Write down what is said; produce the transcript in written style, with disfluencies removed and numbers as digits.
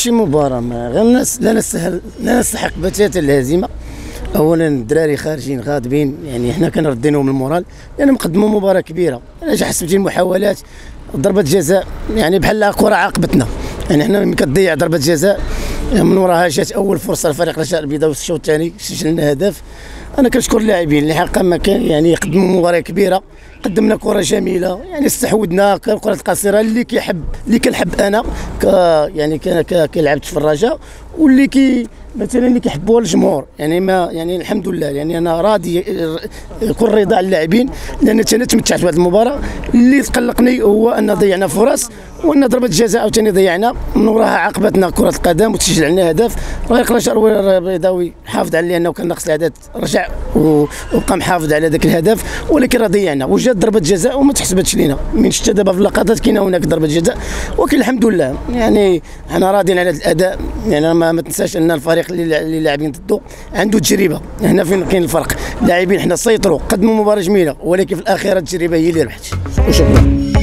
ماشي مباراة، ما غير الناس لا نستحق بتاتا الهزيمة. اولا الدراري خارجين غاضبين، يعني حنا كنردينهم المورال لان مقدموا مباراة كبيرة. علاش حسبتي المحاولات ضربة جزاء يعني بحال كرة عاقبتنا، يعني حنا ملي كتضيع ضربة جزاء من وراها جات اول فرصة لفريق الرجاء البيضاء والشوط الثاني سجلنا هدف. انا كنشكر اللاعبين اللي حقا ما كان يعني قدموا مباراة كبيرة، قدمنا كرة جميلة، يعني استحوذنا كرة القصيرة اللي كنحب انا يعني كلعبت في الرجاء، واللي مثلا اللي كيحبوها الجمهور. يعني ما يعني الحمد لله، يعني انا راضي كل رضا على اللاعبين، لان انا تمتعت بهذه المباراه. اللي تقلقني هو ان ضيعنا فرص، وان ضربه جزاء عاوتاني ضيعنا من وراها عاقبتنا كره القدم وتسجل علينا هدف. فريق الرجاء البيضاوي حافظ على لانه كان ناقص العدد، رجع وبقى محافظ على ذاك الهدف، ولكن راه ضيعنا وجات ضربه جزاء وما تحسبتش لينا. من شتا دابا في اللقطات كاينه هناك ضربه جزاء، ولكن الحمد لله يعني حنا راضيين على هذا الاداء. يعني ما تنساش ان الفريق اللي لاعبين ضده عنده تجربه. هنا فين كاين الفرق، لاعبين حنا سيطروا قدموا مباراه جميله، ولكن في الاخيره التجربه هي اللي ربحت. وشكرا.